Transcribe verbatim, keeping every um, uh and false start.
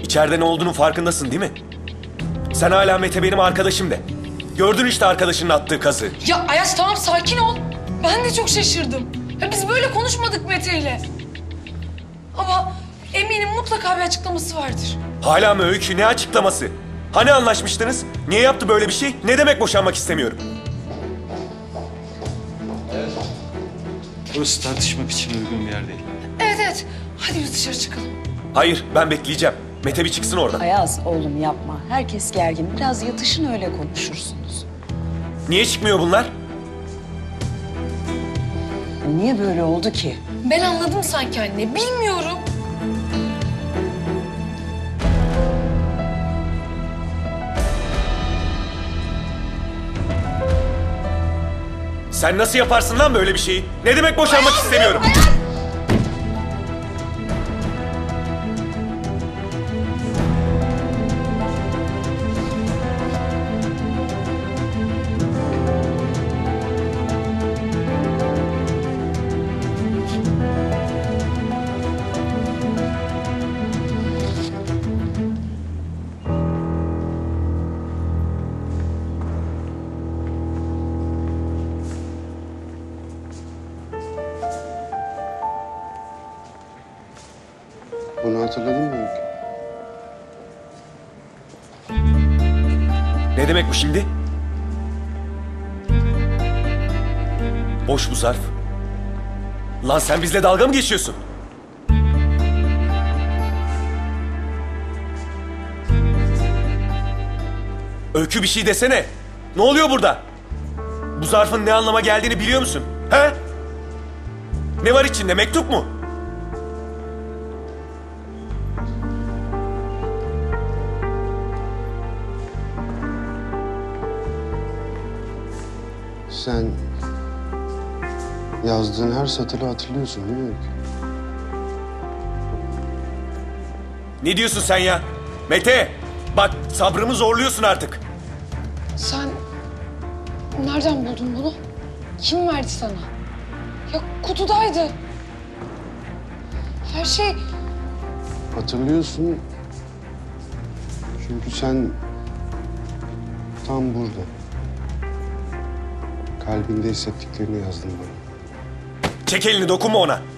İçeride ne olduğunun farkındasın değil mi? Sen hala Mete benim arkadaşım de. Gördün işte arkadaşının attığı kazı. Ya Ayaz tamam sakin ol. Ben de çok şaşırdım. Ya biz böyle konuşmadık Mete'yle. Ama eminim mutlaka bir açıklaması vardır. Hala mı Öykü? Ne açıklaması? Hani anlaşmıştınız? Niye yaptı böyle bir şey? Ne demek boşanmak istemiyorum? Burası tartışmak için uygun bir yer değil. Evet evet. Hadi biz dışarı çıkalım. Hayır, ben bekleyeceğim. Mete bir çıksın oradan. Ayaz oğlum yapma. Herkes gergin. Biraz yatışın öyle konuşursunuz. Niye çıkmıyor bunlar? Niye böyle oldu ki? Ben anladım sanki anne. Bilmiyorum. Sen nasıl yaparsın lan böyle bir şeyi? Ne demek boşanmak Ayaz, istemiyorum? Ayaz! Bunu hatırladın mı Öykü? Ne demek bu şimdi? Boş bu zarf. Lan sen bizle dalga mı geçiyorsun? Öykü bir şey desene. Ne oluyor burada? Bu zarfın ne anlama geldiğini biliyor musun? He? Ne var içinde? Mektup mu? Sen yazdığın her satırı hatırlıyorsun değil mi Öykü? Ne diyorsun sen ya? Mete! Bak sabrımı zorluyorsun artık. Sen nereden buldun bunu? Kim verdi sana? Ya kutudaydı. Her şey... Hatırlıyorsun. Çünkü sen tam burada. Kalbinde hissettiklerini yazdın bana. Çek elini, dokunma ona.